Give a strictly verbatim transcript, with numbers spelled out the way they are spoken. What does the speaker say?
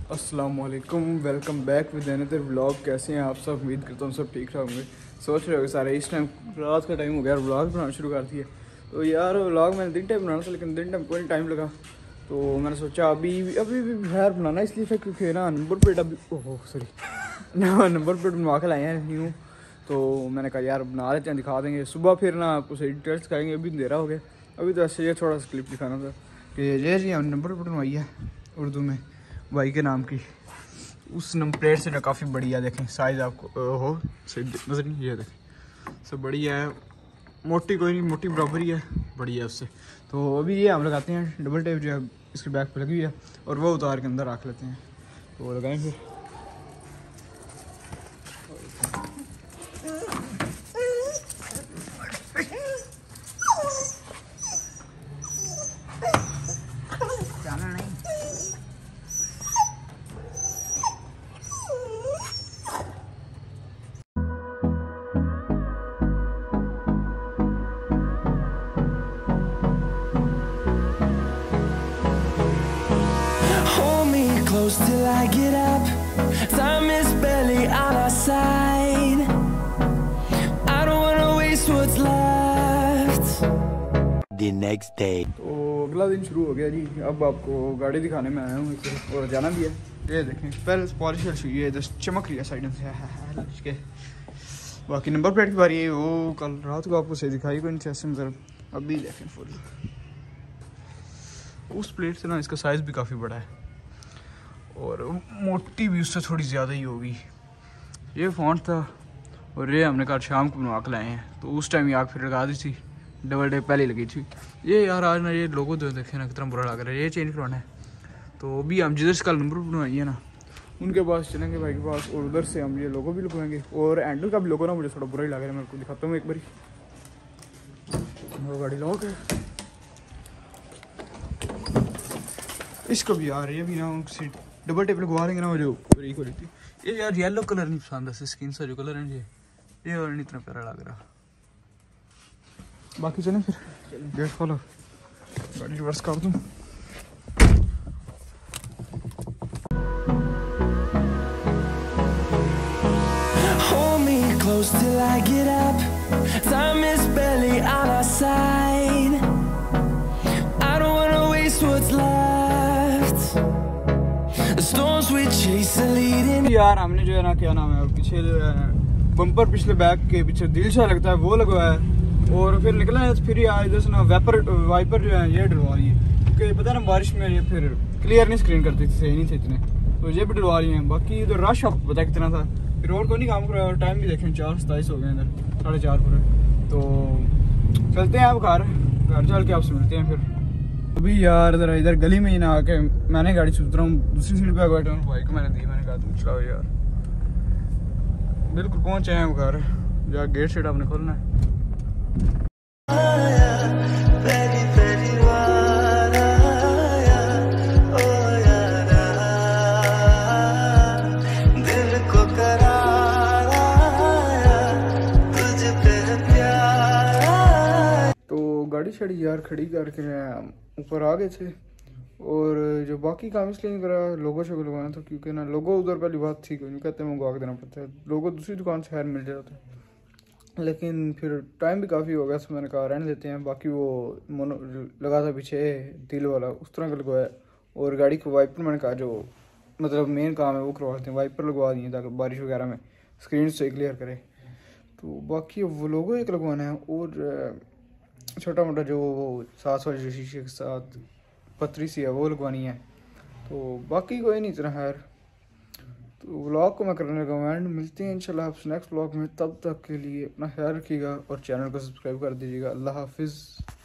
अस्सलाम वालेकुम, welcome back with another vlog. कैसे हैं आप सब? उम्मीद करता हूँ सब ठीक ठाक होंगे। सोच रहे हो सारे इस टाइम रात का टाइम हो गया, व्लॉग बनाना शुरू कर दिया। तो यार व्लॉग मैंने दिन टाइम बनाना था, लेकिन दिन टाइम कोई टाइम लगा, तो मैंने सोचा अभी अभी भी बाहर बनाना इसलिए था क्योंकि ना नंबर प्लेट अभी ओह सॉरी ना नंबर प्लेट बनवा के लाए हैं न्यू। तो मैंने कहा यार बना लेते हैं, दिखा देंगे सुबह, फिर ना आपको सही डिटेल्स करेंगे। अभी अंधेरा हो गया, अभी तो ऐसे ये थोड़ा सा क्लिप दिखाना था कि ये जी हमने नंबर प्लेट बनवाई है उर्दू में भाई के नाम की। उस नंबर प्लेट से ना काफ़ी बढ़िया, देखें साइज़ आपको हो सही नजर नहीं, ये देखें सब बढ़िया है, मोटी कोई नहीं, मोटी बराबर ही है, बढ़िया है उससे। तो अभी ये हम लगाते हैं डबल टेप जो है इसके बैक पे लगी हुई है, और वो उतार के अंदर रख लेते हैं। तो वो लगाएं फिर। Close till I get up. Time is barely on our side. I don't wanna waste what's left. The next day. तो अगला दिन शुरू हो गया जी। अब आपको गाड़ी दिखाने में आया हूँ इसे, और जाना भी है। ये देखें पहले पॉलिश हुई है, इधर चमक रही है साइड से। बाकी नंबर प्लेट की बारी है, वो कल रात को आपको सही दिखाई कोई नहीं ऐसे, मतलब अभी देखें फुल। उस प्लेट से ना इसका साइज़ भी काफ़ी बड़ा है, और मोटी भी उससे थोड़ी ज़्यादा ही होगी। ये फ़ॉन्ट था, और ये हमने कल शाम को बनवा के लाए हैं। तो उस टाइम आग फिर लगा दी थी, डबल डे पहले लगी थी। ये यार आज ना ये लोगो जो देखे ना कितना बुरा लग रहा है, ये चेंज करवाना है। तो अभी हम जिधर से कल नंबर बनवाई है ना उनके पास चलेंगे भाई के पास, और उधर से हम ये लोगो भी लगवाएंगे। और हैंडल का भी लोगो ना मुझे थोड़ा बुरा ही लग रहा है, मेरे को दिखाता हूँ एक बारी। वो गाड़ी लॉक है, इसको भी यार ये भी ना सीट डबल टेप लगवा लेंगे ना, वो जो पूरी क्वालिटी। ये यार येलो कलर नहीं पसंद है, स्किन सा जो कलर है ये ये और नहीं इतना प्यारा लग रहा। बाकी चलें फिर, गेट खोलो, गाड़ी रिवर्स कर दूँ। Hold me close till I get up. Time is barely on our side. I don't wanna waste what's left. The storms we chase are leading. यार हमने जो है ना क्या नाम है पीछे जो है बम्पर पिछले बैक के पीछे दिल सा लगता है वो लगवाया है, और फिर निकला है फिर यार इधर से ना वेपर वाइपर जो है ये डलवा लिए, क्योंकि पता है ना बारिश में ये फिर क्लियर नहीं स्क्रीन करती थी, सही नहीं थे इतने, तो ये भी डलवा लिए हैं। बाकी इधर रश आपको पता है कितना था, फिर रोड को नहीं काम कर रहा, और टाइम भी देखें चार सताईस हो गए इधर, साढ़े चार पूरे। तो चलते हैं आप घर घर चल के आपसे मिलते हैं फिर। अभी यार इधर इधर गली में ही ना आके मैंने गाड़ी से उतरा हूँ, दूसरी सीट पे बैठा हूँ, भाई को मैंने दी, मैंने कहा तुम चलाओ यार। बिल्कुल पहुँचे हैं घर, जहाँ गेट सेट आपने खोलना है। तो गाड़ी शाड़ी यार खड़ी करके ऊपर आ गए थे, और जो बाकी काम इसलिए नहीं करा, लोगो शोगो लगवाना था, क्योंकि ना लोगो उधर पहली बात थी क्योंकि कहते हैं मंगवा के देना पड़ता है, लोगो दूसरी दुकान से खैर मिल जाता है, लेकिन फिर टाइम भी काफ़ी हो गया, तो मैंने कहा रहने देते हैं। बाकी वो मोनो लगा था पीछे दिल वाला, उस तरह का लगवाया, और गाड़ी को वाइपर मैंने कहा जो मतलब मेन काम है वो करवा देते हैं, वाइपर लगवा दिए ताकि बारिश वगैरह में स्क्रीन से क्लियर करे। तो बाकी वो लोगो एक लगवाना है, और छोटा मोटा जो वो सात वाले जो शीशे के साथ पतरी सी है वो लगवानी है। तो बाकी कोई नहीं इतना खैर। तो व्लॉग को मैं करने लगा एंड, मिलते हैं इंशाल्लाह आपसे नेक्स्ट व्लॉग में। तब तक के लिए अपना ख्याल रखिएगा और चैनल को सब्सक्राइब कर दीजिएगा। अल्लाह हाफिज़।